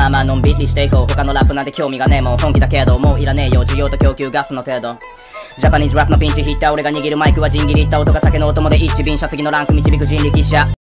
あまあのんびりしていこう。他のラップなんて興味がねえもん。本気だけどもういらねえよ。需要と供給ガスの程度。ジャパニーズラップのピンチヒッター。俺が握るマイクはジンギリった音が酒のお供で一便車。次のランク導く人力車。